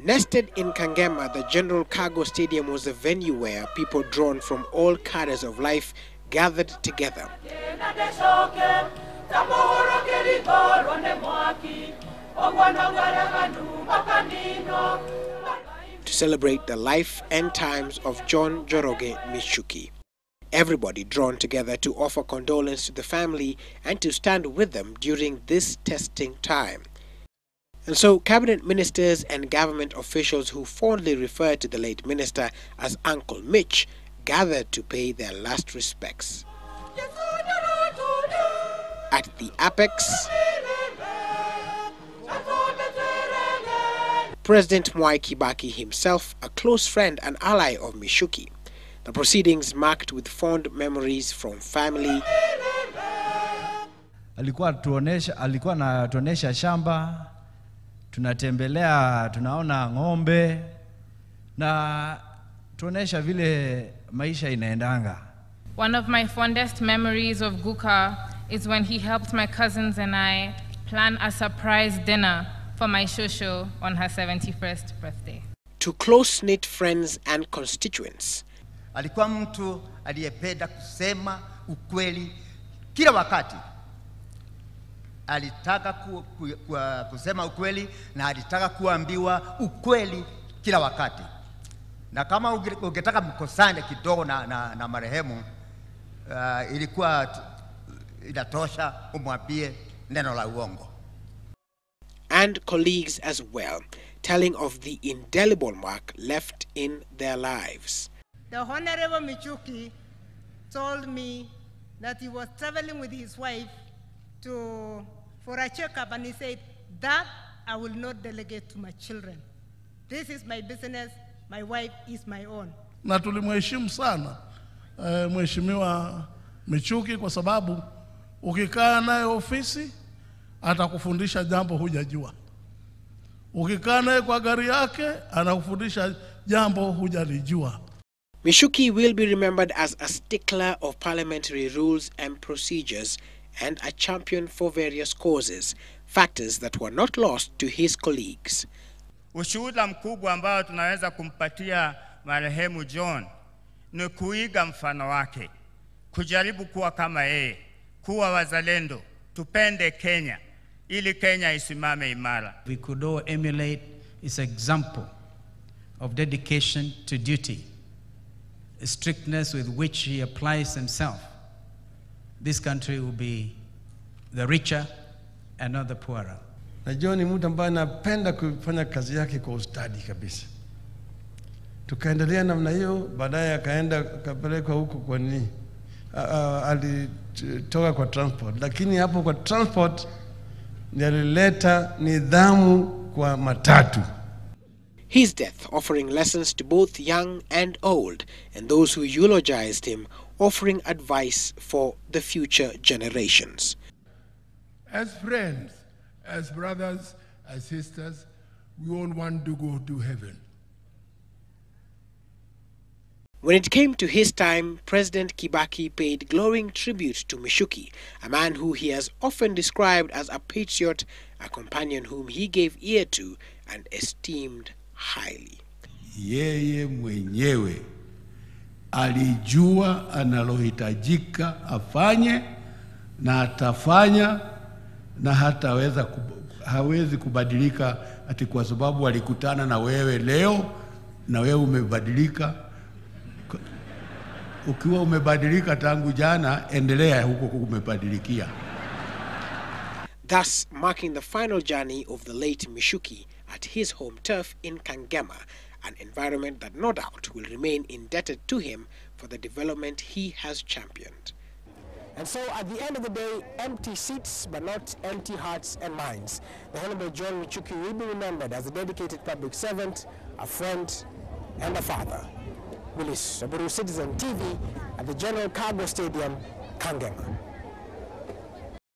Nested in Kangema, the General Cargo Stadium was a venue where people drawn from all cadres of life gathered together to celebrate the life and times of John Njoroge Michuki. Everybody drawn together to offer condolence to the family and to stand with them during this testing time. And so cabinet ministers and government officials who fondly refer to the late minister as Uncle Mitch gathered to pay their last respects. At the apex, President Mwai Kibaki himself, a close friend and ally of Michuki. The proceedings marked with fond memories from family. Alikuwa anatuonesha shamba, tunatembelea, tunaona ng'ombe na tuonesha vile maisha inaendanga. One of my fondest memories of Guka is when he helped my cousins and I plan a surprise dinner for my shosho on her 71st birthday. To close-knit friends and constituents. Alikuwa mtu aliyependa kusema ukweli kila wakati. Alitaka kusema ukweli na alitaka kuambiwa ukweli kila wakati. Na kama ungetaka mkosane kidogo na marehemu, ilikuwa inatosha umwambie neno la uongo. And colleagues as well, telling of the indelible mark left in their lives. The Honorable Michuki told me that he was traveling with his wife for a checkup, and he said, that I will not delegate to my children. This is my business, my wife is my own. Na tulimheshimu sana Mheshimiwa Michuki kwa sababu ukikaa naye ofisi atakufundisha jambo hujajua. Ukikaa naye kwa gari yake anakufundisha jambo hujalijua. Michuki will be remembered as a stickler of parliamentary rules and procedures and a champion for various causes, factors that were not lost to his colleagues. Ushuhuda mkubwa ambao tunaweza kumpatia marehemu John ni kuiga mfano wake, kujaribu kuwa kama yeye, kuwa wazalendo, tupende Kenya, ili Kenya isimame imara. We could all emulate his example of dedication to duty, a strictness with which he applies himself. This country will be the richer and not the poorer. Na John ni mtu ambaye anapenda kufanya kazi yake kwa ustadi kabisa. Tukaendelea namna hiyo, baadaye akaenda kapelekwa huko kwa nini? Alitoka kwa transport, lakini hapo kwa transport ndiye alileta nidhamu kwa matatu. His death offering lessons to both young and old, and those who eulogized him offering advice for the future generations. As friends, as brothers, as sisters, we all want to go to heaven. When it came to his time, President Kibaki paid glowing tribute to Michuki, a man who he has often described as a patriot, a companion whom he gave ear to and esteemed highly. Yeye mwenyewe alijua analohitajika afanye na atafanya, na hawezi kubadilika ati kwa sababu alikutana na wewe leo na wewe umebadilika. Ukiwa umebadilika tangu jana, endelea huko umebadilikia. Thus marking the final journey of the late Michuki at his home turf in Kangema, an environment that no doubt will remain indebted to him for the development he has championed. And so at the end of the day, empty seats but not empty hearts and minds. The Honorable John Michuki will be remembered as a dedicated public servant, a friend and a father. Willis Oburu, Citizen TV at the General Cargo Stadium, Kangema.